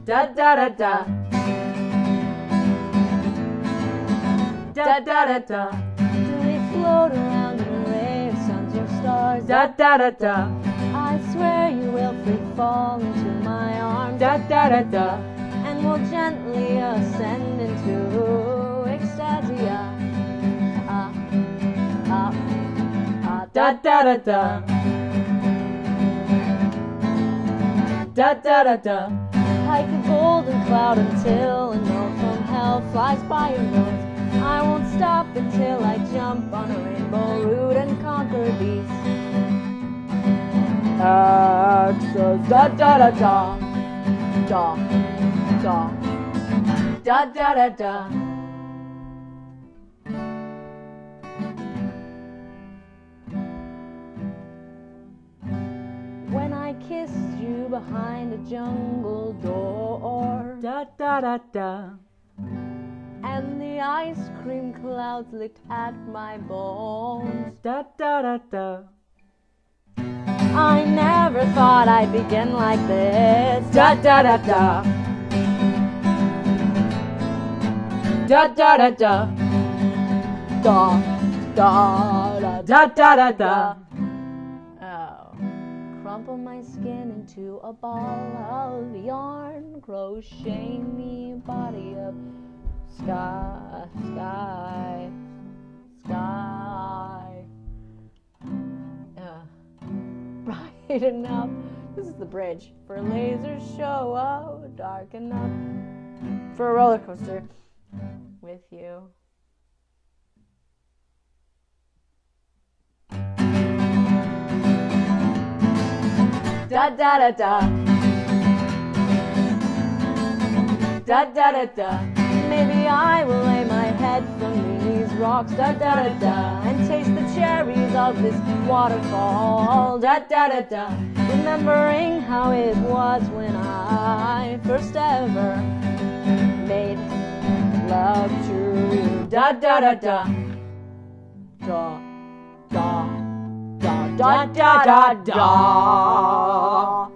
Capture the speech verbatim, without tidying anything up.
Da da da da. Da da da da. Do we float around in waves, suns or stars? Da da da da. I swear you will free fall into my arms. Da da da da. And we'll gently ascend into ecstasy. Ah, ah, ah, Da da da da. Da da da da. Like a golden cloud until a note from hell flies by your nose. I won't stop until I jump on a rainbow route and conquer beasts. Axos. Da da da da. Da da. Da da da da. When I kissed you behind a jungle door, Da da da da. and the ice cream clouds licked at my bones, Da da da da. I never thought I'd begin like this. Da da da da. Da da da da. Da, da, da, Da da da da. Oh. Crumple my skin into a ball of yarn, crochet me a body of sky, sky, sky. Uh, bright enough. This is the bridge for a laser show. Oh, dark enough for a roller coaster with you. Da da da da. Da da da da. Maybe I will lay my head from these rocks, da da da da, and taste the cherries of this waterfall, da da da da, remembering how it was when I first ever made love to you. Da da da da. Da da da da da da da.